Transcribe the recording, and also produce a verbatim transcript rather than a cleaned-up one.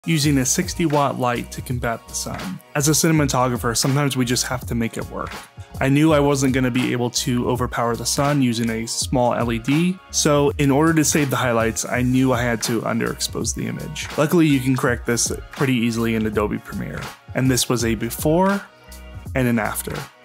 using a sixty watt light to combat the sun. As a cinematographer, sometimes we just have to make it work. I knew I wasn't going to be able to overpower the sun using a small L E D, so in order to save the highlights, I knew I had to underexpose the image. Luckily, you can correct this pretty easily in Adobe Premiere, and this was a before and an after.